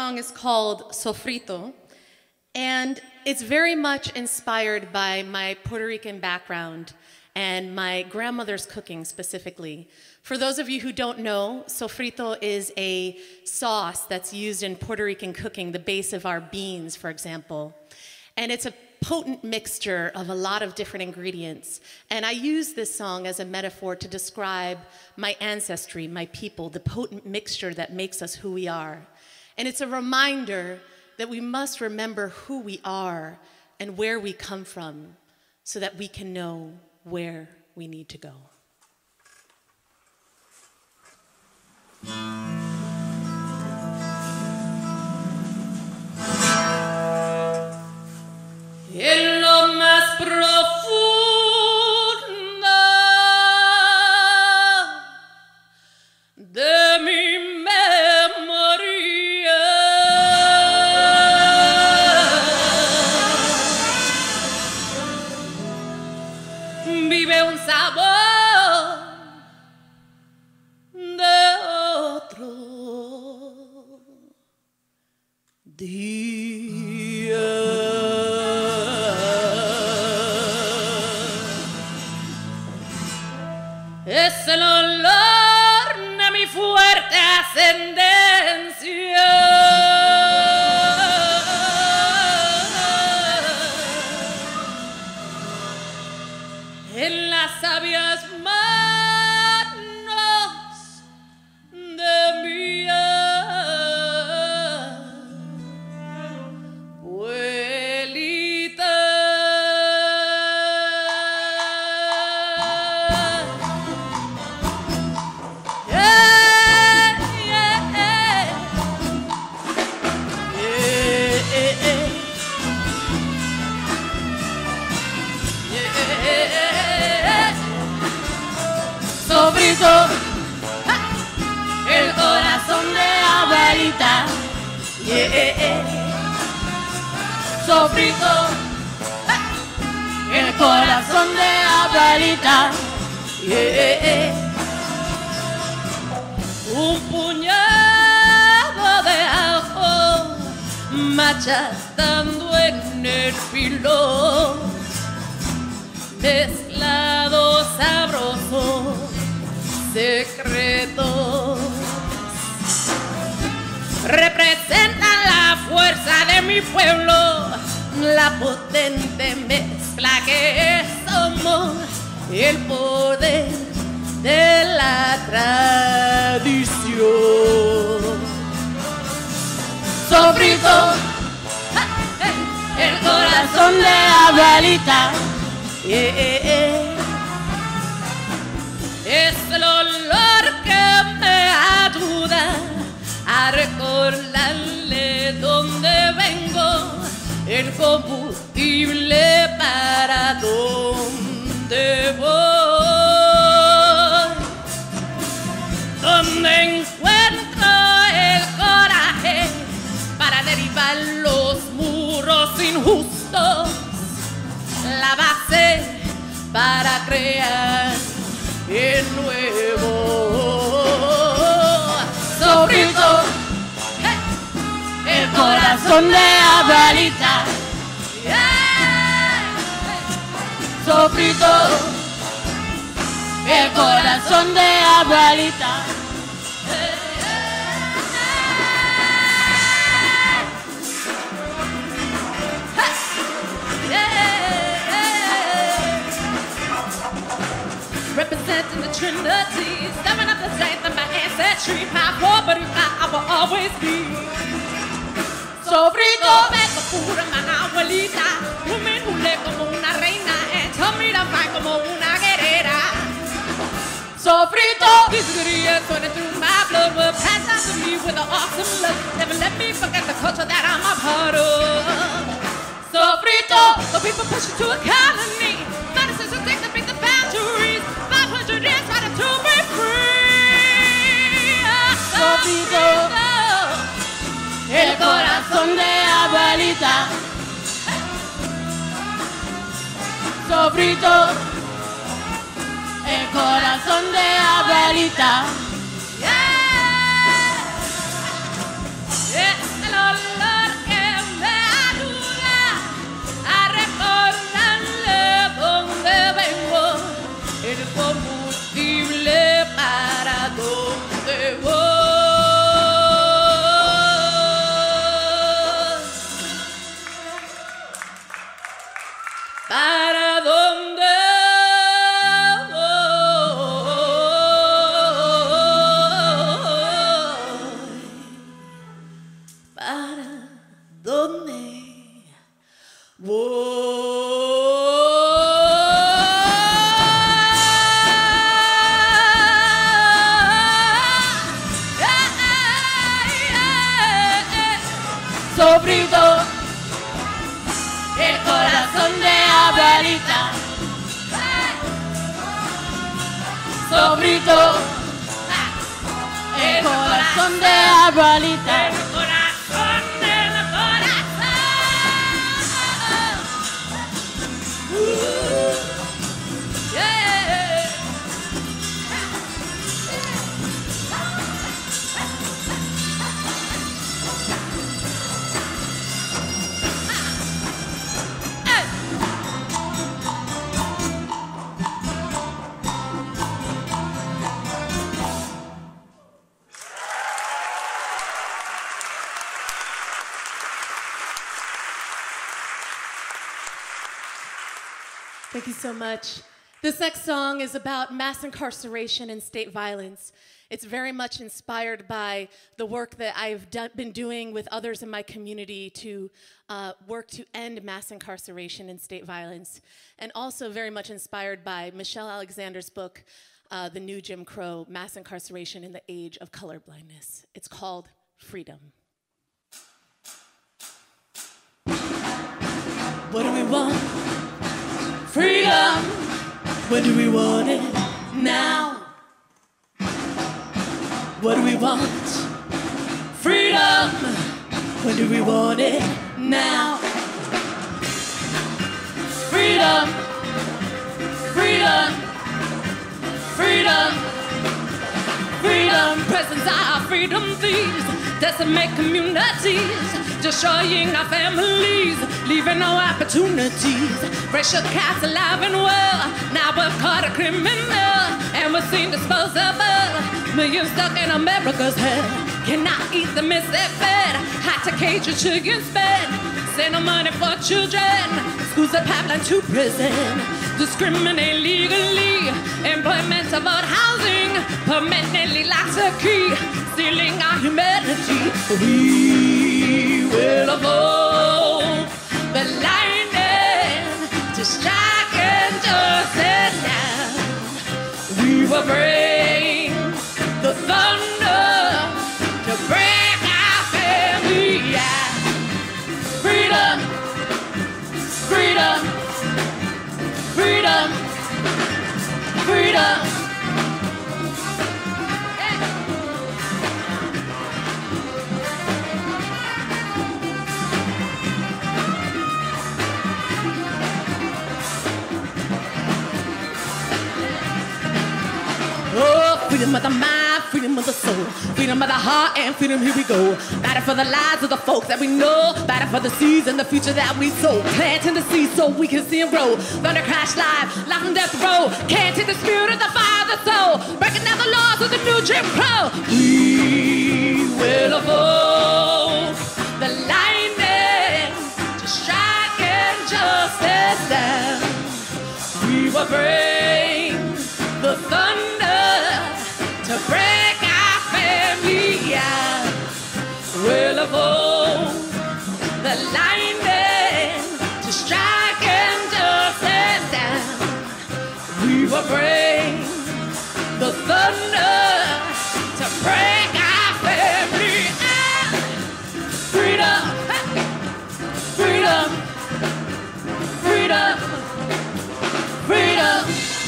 song is called Sofrito, and it's very much inspired by my Puerto Rican background and my grandmother's cooking specifically. For those of you who don't know, sofrito is a sauce that's used in Puerto Rican cooking, the base of our beans, for example. And it's a potent mixture of a lot of different ingredients. And I use this song as a metaphor to describe my ancestry, my people, the potent mixture that makes us who we are. And it's a reminder that we must remember who we are and where we come from so that we can know where we need to go. En lo más profundo de mi memoria vive un sabor de otro día. Es el olor de mi fuerte ascendencia. En las sabias manos de mi abuelita. Sofrito, el corazón de abuelita. Sofrito, el corazón de abuelita. Un puñado de ajo machacando en el filo, mezclado sabroso, secretos, representan la fuerza de mi pueblo, la potente mezcla que somos, el poder de la tradición. Sofrito, el corazón de abuelita. Es el olor que me ayuda a recordarle dónde vengo, el combustible para dónde voy, donde encuentro el coraje para derribar los muros injustos, la base para crear el nuevo. Sofrito, el corazón de abuelita. Sofrito, el corazón de abuelita. Representing the Trinity, stepping up the strength of my ancestry, my Puerto Rican I will always be. Sofrito, vengo pura mi abuelita, me enjulé como una reina, and told me to fight como una guerrera. Sofrito, these ingredients running through my blood will pass down to me with an awesome love. Never let me forget the culture that I'm a part of. Sofrito, the people push you to a colony, medicines and things that break the boundaries. 500 years trying to be free. Sofrito, el corazón de abuelita. Sofrito, el corazón de abuelita. Es el ¿Para dónde voy? ¿Para dónde voy? Sofrito el corazón de abuelita. Sofrito el corazón de abuelita. El corazón del corazón. Yeah. Thank you so much. This next song is about mass incarceration and state violence. It's very much inspired by the work that I've been doing with others in my community to work to end mass incarceration and state violence, and also very much inspired by Michelle Alexander's book, The New Jim Crow, Mass Incarceration in the Age of Colorblindness. It's called Freedom. What do we want? Freedom. When do we want it? Now. What do we want? Freedom. When do we want it? Now. Freedom. Freedom. Freedom. Freedom. Presents are freedom thieves. Decimate communities. Destroying our families. Leaving no opportunities. Racial cats alive and well. Now we're caught a criminal. And we're seen disposable. Millions stuck in America's head. Cannot eat the mess they fed. Had to cage your children's bed. Send no money for children. Schools that pipeline to prison. Discriminate legally. Employment about housing. Permanently locks a key. Stealing our humanity. We will evolve the lightning to strike injustice down. We will bring the thunder to break our family out. Freedom, freedom, freedom, freedom. Oh, freedom of the mind, freedom of the soul, freedom of the heart, and freedom, here we go. Battle for the lives of the folks that we know, battle for the seeds and the future that we sow. Planting the seeds so we can see them grow. Thunder crash live, life and death row. Can't take the spirit of the Father soul, breaking down the laws of the new Jim Crow. We will evolve the lightning to strike injustice down. We will bring the thunder to break our family out. We'll evolve the lightning to strike injustice down. We will bring the thunder to break our family out. Freedom, freedom, freedom, freedom.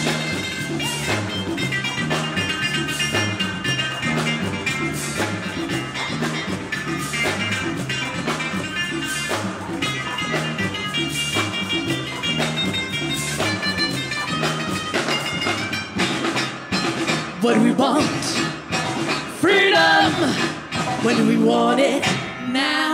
What do we want? Freedom. When do we want it? Now.